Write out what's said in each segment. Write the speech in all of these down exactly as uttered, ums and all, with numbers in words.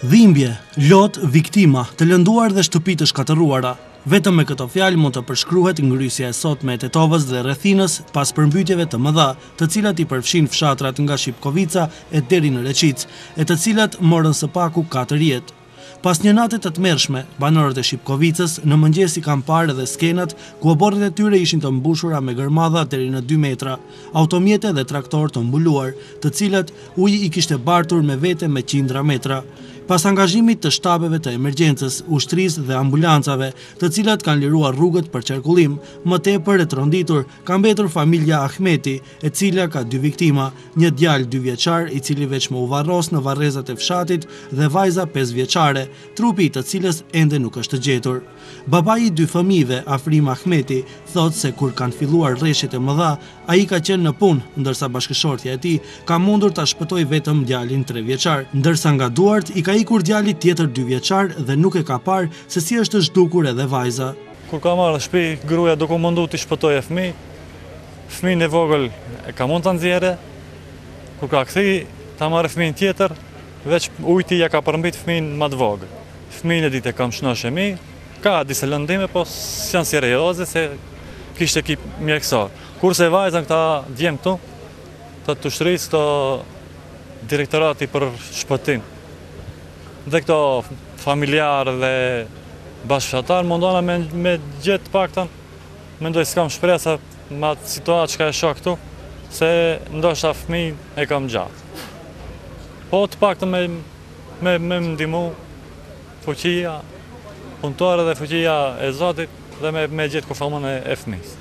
Dhimbje, lot, viktima, të lënduar dhe shtëpi të shkatëruara. Vetëm me këto fjalë mund të përshkruhet ngryhja e sotme e Tetovës dhe rrethinës pas përmbytjeve të mëdha, të cilat i përfshin fshatrat nga Shipkovica e deri në Reqic, e të cilat morën së paku katër jetë. Pas një nate të tmerrshme, banorët e Shipkovicës në mëngjes i kanë parë edhe skenat ku oborret e tyre ishin të mbushura me gërmadha deri në dy metra, automjete dhe traktor të mbuluar, të cilat uji i kishte bartur me vete me qindra metra. Pas angazhimit të shtabeve të emergjencës, ushtrisë dhe ambulancave, të cilat kanë liruar rrugët për qarkullim, më tepër e tronditur ka mbetur familja Ahmeti, e cila ka dy viktima, një djalë dy vjeçar i cili veç më u varros në varrezat e fshatit dhe vajza pesë vjeçare, trupi i të cilës ende nuk është gjetur. Babai i dy fëmijëve, Afrim Ahmeti, thot se kur kanë filluar rreshtet e mëdha, ai ka qenë në punë, ndërsa bashkëshortja e tij ka mundur ta shpëtojë vetëm djalin tre vjeçar, ndërsa nga duart i ka ikur djali tjetër dy vjeçar dhe nuk e ka parë se si është zhdukur edhe vajza. Kur ka marrë në shtëpi, gruaja do ku mundu t'i shpëtojë fëmijë, fëmijën e vogël e ka mund ta nxjerrë. Kur ka kthi, ta marrë fëmijën tjetër, veç ujti ja ka përmbit fëmijën më të vogël. Fëmijën e ditë kam shnoshë mi, ka disa lëndime, po s'janë serioze se kishte ekip mjekësor. Kurse vajzën këta djem këtu, të të ushtrisë, këto direktorati për shpëtim. Dhe këto familjarë dhe bashkëfshatarë mundona me, me gjithë paktan, mendoj s'kam shpresa ma situatë që ka e shoh këtu, se ndoshta fëmijën e kam gjatë. Po të paktan me, me, me më ndihmu fuqia punëtore dhe fuqia e Zotit dhe me, me gjithë kufamën e, e fëmijës.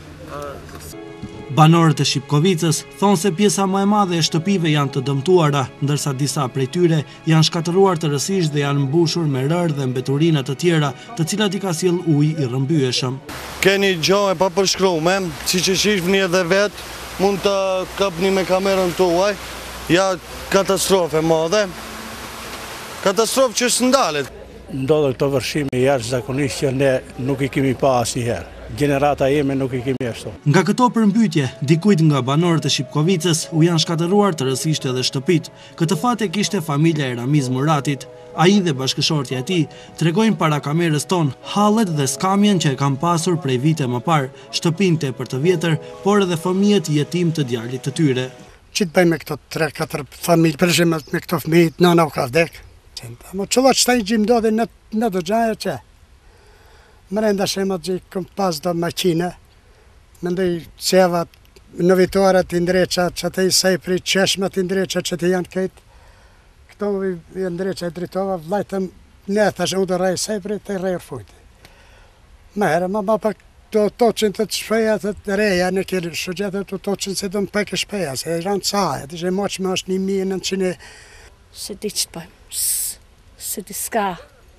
Banorët e Shipkovicës thonë se pjesa më e madhe e shtëpive janë të dëmtuara, ndërsa disa prej tyre janë shkatëruar të rësisht dhe janë mbushur me rërë dhe mbeturina të tjera, të cilat i ka sjell ujë i rrëmbyeshëm. Keni gjohë e pa përshkrume, si që shihni edhe vetë, mund të kapni me kamerën tuaj, ja katastrofe madhe, katastrofë që s'ndalet. Ndodhë këto vërshime jashtëzakonisht që ne nuk i kemi pa asnjëherë. Gjenerata jeme nuk i kemi ashtu. Nga këto përmbytje, dikujt nga banorët e Shipkovicës u janë shkatëruar të rësisht edhe shtëpit. Këtë fat e kishte familja e Ramiz Muratit. Ai dhe bashkëshortja e tij tregojnë para kamerës tonë hallet dhe skamjen që e kanë pasur prej vite më parë, shtëpinë tepër të vjetër, por edhe fëmijët jetim të djalit të tyre. Që të bëjmë me këto tre katër familje, për shembull me këto fëmijë, nëna u ka vdek. Mo çova çtaj gjim do dhe në në do xhaja çe. Mërenda shema që i kom pas do makine, mendoj cevat, në vitore të ndreqa, që të i sejpri, qeshme të ndreqa që të janë këtë, këto i ndreqa i dritova, vlajtëm ne thash u do rej sejpri, të i rejër fujti. Më herë, ma ma pak do toqin të të shpeja të reja, në kërë shëgjetët të toqin se do më pek e shpeja, se e ranë caja, të që moqme është një mijë nëntëqind. Se di që të bëjmë, se di s'ka.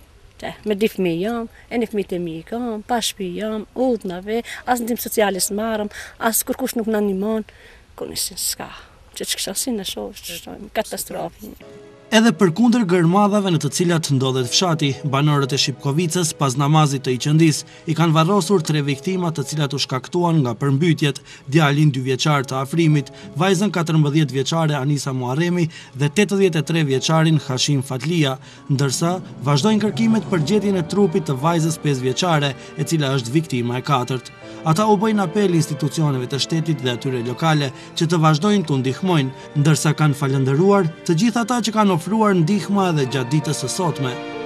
Me di fëmijë jam, e një fëmijë të mi kam, pa shtëpi jam, udhnave, as ndim socialis marrëm, as kërkush nuk në animon, ku nisin s'ka. Që që kësha si në shohë, katastrofë. Edhe përkundër gërmadhave në të cilat ndodhet fshati, banorët e Shipkovicës pas namazit të i qëndis i kanë varrosur tre viktima të cilat u shkaktuan nga përmbytjet, djalin dy vjeçar të Afrimit, vajzën katërmbëdhjetë vjeçare Anisa Muharremi dhe tetëdhjetë e tre vjeçarin Hashim Fatlia, ndërsa vazhdojnë kërkimet për gjetjen e trupit të vajzës pesë vjeçare, e cila është viktima e katërt. Ata u bëjnë apel institucioneve të shtetit dhe atyre lokale që të vazhdojnë të ndihmojnë, ndërsa kanë falëndëruar të gjithë ata që kanë ofruar ndihmë edhe gjatë ditës së sotme.